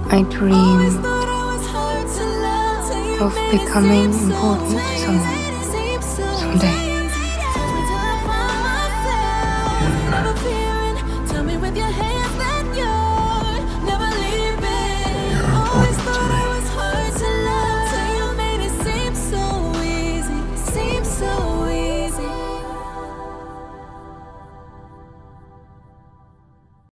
I dreamed of becoming important to someone someday.